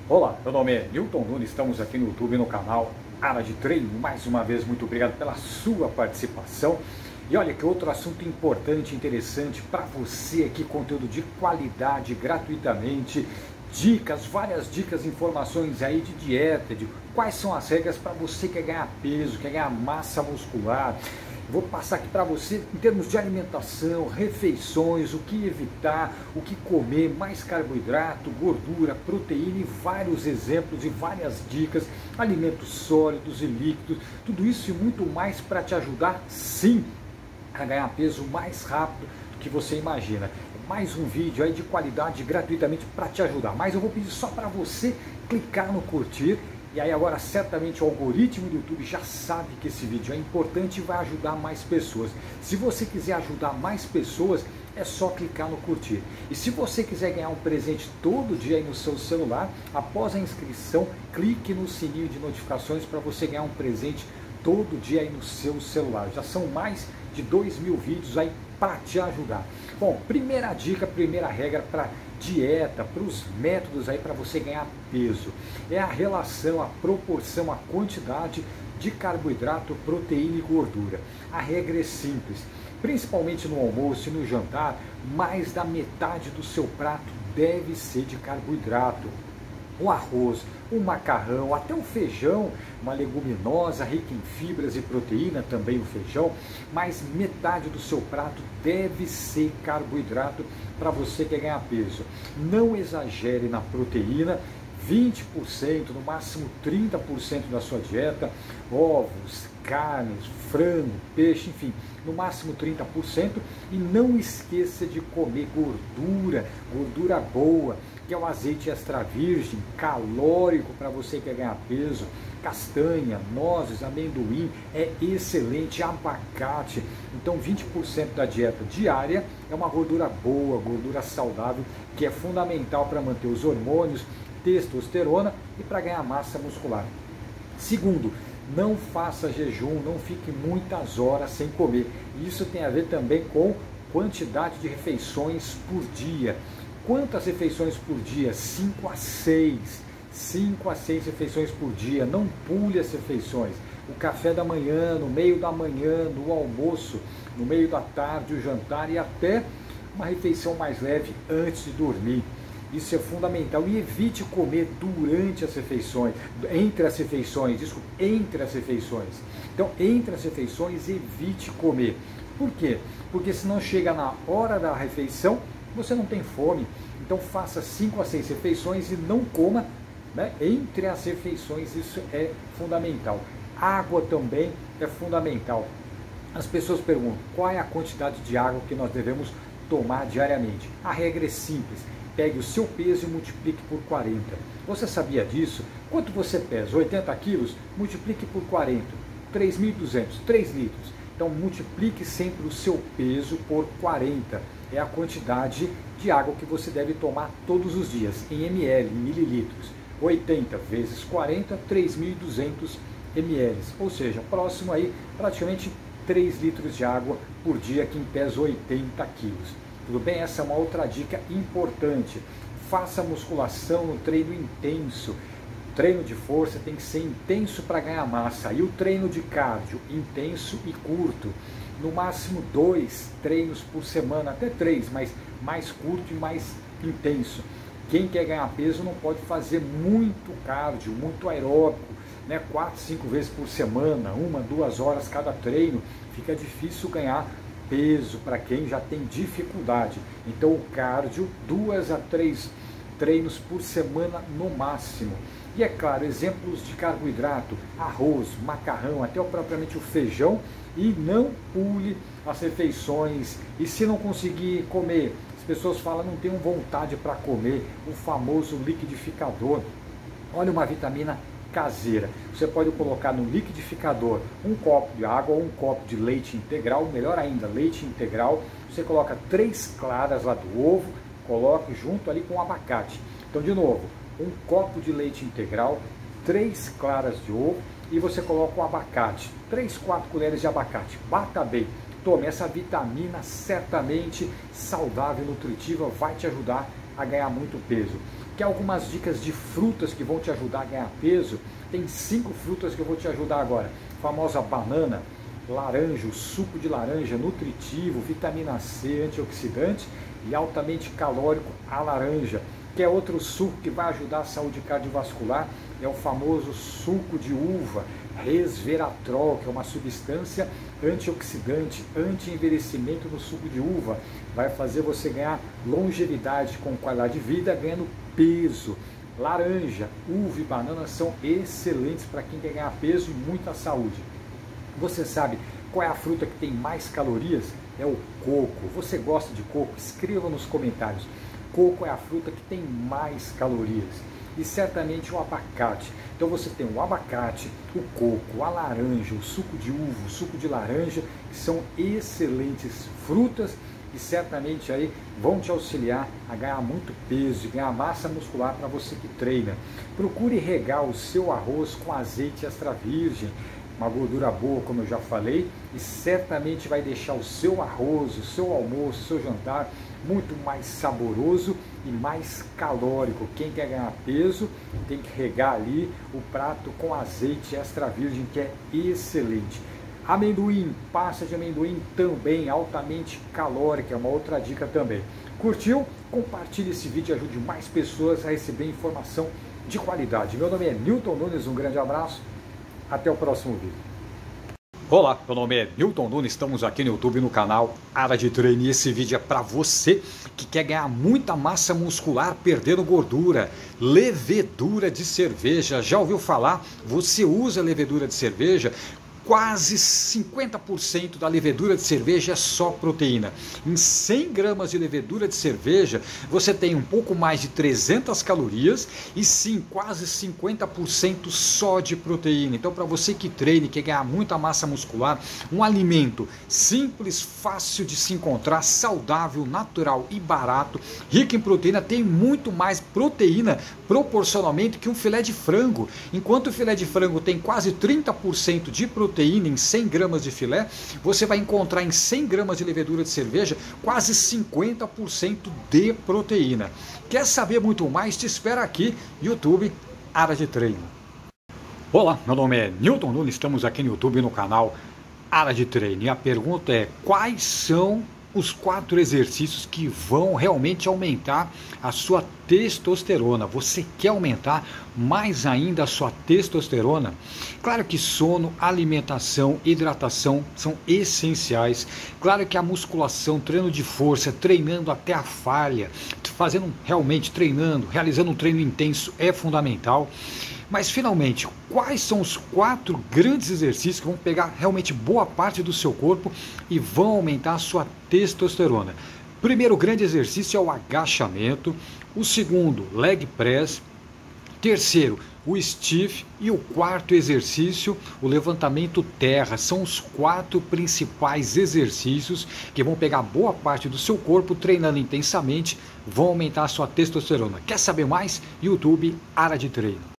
Olá, meu nome é Newton Nunes, estamos aqui no YouTube, no canal Área de Treino. Mais uma vez, muito obrigado pela sua participação. E olha que outro assunto importante, interessante para você aqui, conteúdo de qualidade, gratuitamente, dicas, várias dicas, informações aí de dieta, de quais são as regras para você que quer ganhar peso, quer ganhar massa muscular. Vou passar aqui para você em termos de alimentação, refeições, o que evitar, o que comer, mais carboidrato, gordura, proteína e vários exemplos e várias dicas, alimentos sólidos e líquidos, tudo isso e muito mais para te ajudar, sim, a ganhar peso mais rápido do que você imagina. Mais um vídeo aí de qualidade gratuitamente para te ajudar, mas eu vou pedir só para você clicar no curtir. E aí agora certamente o algoritmo do YouTube já sabe que esse vídeo é importante e vai ajudar mais pessoas. Se você quiser ajudar mais pessoas, é só clicar no curtir. E se você quiser ganhar um presente todo dia aí no seu celular, após a inscrição, clique no sininho de notificações para você ganhar um presente todo dia aí no seu celular. Já são mais de 2.000 vídeos aí para te ajudar. Bom, primeira dica, primeira regra para dieta, para os métodos aí para você ganhar peso, é a relação, a proporção, a quantidade de carboidrato, proteína e gordura. A regra é simples, principalmente no almoço e no jantar, mais da metade do seu prato deve ser de carboidrato. O arroz, o macarrão, até o feijão, uma leguminosa rica em fibras e proteína, também o feijão, mas metade do seu prato deve ser carboidrato para você que quer ganhar peso. Não exagere na proteína, 20%, no máximo 30% da sua dieta, ovos, carnes, frango, peixe, enfim, no máximo 30%, e não esqueça de comer gordura, gordura boa, que é o azeite extra virgem, calórico para você que quer ganhar peso, castanha, nozes, amendoim, é excelente, abacate. Então 20% da dieta diária é uma gordura boa, gordura saudável, que é fundamental para manter os hormônios, testosterona e para ganhar massa muscular. Segundo, não faça jejum, não fique muitas horas sem comer. Isso tem a ver também com quantidade de refeições por dia. Quantas refeições por dia? 5 a 6. 5 a 6 refeições por dia. Não pule as refeições. O café da manhã, no meio da manhã, no almoço, no meio da tarde, o jantar e até uma refeição mais leve antes de dormir. Isso é fundamental. E evite comer durante as refeições, entre as refeições, entre as refeições. Então, entre as refeições, evite comer. Por quê? Porque senão chega na hora da refeição, você não tem fome. Então, faça 5 a 6 refeições e não coma, né, entre as refeições. Isso é fundamental. Água também é fundamental. As pessoas perguntam qual é a quantidade de água que nós devemos tomar diariamente. A regra é simples. Pegue o seu peso e multiplique por 40. Você sabia disso? Quanto você pesa? 80 quilos? Multiplique por 40. 3.200, 3 litros. Então multiplique sempre o seu peso por 40. É a quantidade de água que você deve tomar todos os dias, em ml, em mililitros. 80 vezes 40, 3.200 ml. Ou seja, próximo aí praticamente 3 litros de água por dia quem pesa 80 quilos. Tudo bem? Essa é uma outra dica importante. Faça musculação no treino intenso. O treino de força tem que ser intenso para ganhar massa. E o treino de cardio, intenso e curto. No máximo 2 treinos por semana, até 3, mas mais curto e mais intenso. Quem quer ganhar peso não pode fazer muito cardio, muito aeróbico, né? 4, 5 vezes por semana, 1, 2 horas cada treino. Fica difícil ganhar peso para quem já tem dificuldade. Então o cardio, 2 a 3 treinos por semana no máximo. E é claro, exemplos de carboidrato, arroz, macarrão, até propriamente o feijão. E não pule as refeições. E se não conseguir comer, as pessoas falam, não tenho vontade para comer, o famoso liquidificador. Olha, uma vitamina caseira. Você pode colocar no liquidificador um copo de água ou um copo de leite integral, melhor ainda, leite integral. Você coloca 3 claras lá do ovo, coloque junto ali com o abacate. Então, de novo, um copo de leite integral, 3 claras de ovo e você coloca o abacate, 3, 4 colheres de abacate. Bata bem. Tome essa vitamina certamente saudável, nutritiva, vai te ajudar a ganhar muito peso. Quer algumas dicas de frutas que vão te ajudar a ganhar peso? Tem 5 frutas que eu vou te ajudar agora. A famosa banana, laranja, o suco de laranja, nutritivo, vitamina C, antioxidante e altamente calórico, a laranja. Quer outro suco que vai ajudar a saúde cardiovascular? É o famoso suco de uva, resveratrol, que é uma substância antioxidante, anti-envelhecimento no suco de uva. Vai fazer você ganhar longevidade com qualidade de vida, ganhando peso. Laranja, uva e banana são excelentes para quem quer ganhar peso e muita saúde. Você sabe qual é a fruta que tem mais calorias? É o coco. Você gosta de coco? Escreva nos comentários. Coco é a fruta que tem mais calorias. E certamente o abacate. Então você tem o abacate, o coco, a laranja, o suco de uva, o suco de laranja, que são excelentes frutas e certamente aí vão te auxiliar a ganhar muito peso e ganhar massa muscular para você que treina. Procure regar o seu arroz com azeite extra virgem, uma gordura boa, como eu já falei, e certamente vai deixar o seu arroz, o seu almoço, o seu jantar muito mais saboroso e mais calórico. Quem quer ganhar peso tem que regar ali o prato com azeite extra virgem, que é excelente. Amendoim, pasta de amendoim também altamente calórica, é uma outra dica também. Curtiu? Compartilhe esse vídeo e ajude mais pessoas a receber informação de qualidade. Meu nome é Newton Nunes, um grande abraço, até o próximo vídeo. Olá, meu nome é Newton Nunes, estamos aqui no YouTube no canal Área de Treino e esse vídeo é para você que quer ganhar muita massa muscular perdendo gordura. Levedura de cerveja, já ouviu falar? Você usa levedura de cerveja? Quase 50% da levedura de cerveja é só proteína. Em 100 gramas de levedura de cerveja, você tem um pouco mais de 300 calorias e sim, quase 50% só de proteína. Então, para você que treine, quer ganhar muita massa muscular, um alimento simples, fácil de se encontrar, saudável, natural e barato, rico em proteína, tem muito mais proteína proporcionalmente que um filé de frango. Enquanto o filé de frango tem quase 30% de proteína em 100 gramas de filé, você vai encontrar em 100 gramas de levedura de cerveja quase 50% de proteína. Quer saber muito mais? Te espera aqui, YouTube Área de Treino. Olá, meu nome é Newton Nunes, estamos aqui no YouTube no canal Área de Treino. E a pergunta é: quais são os 4 exercícios que vão realmente aumentar a sua testosterona? Você quer aumentar mais ainda a sua testosterona? Claro que sono, alimentação, hidratação são essenciais. Claro que a musculação, treino de força, treinando até a falha, realizando um treino intenso é fundamental. Mas finalmente, quais são os 4 grandes exercícios que vão pegar realmente boa parte do seu corpo e vão aumentar a sua testosterona? Primeiro grande exercício é o agachamento, o segundo, leg press, terceiro, o stiff e o quarto exercício, o levantamento terra. São os 4 principais exercícios que vão pegar boa parte do seu corpo, treinando intensamente, vão aumentar a sua testosterona. Quer saber mais? YouTube Área de Treino.